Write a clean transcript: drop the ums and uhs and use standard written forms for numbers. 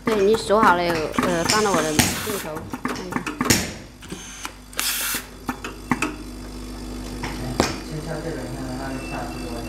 对你数好了，放到我的镜头看一下。 先像这个，你看它的下次多少？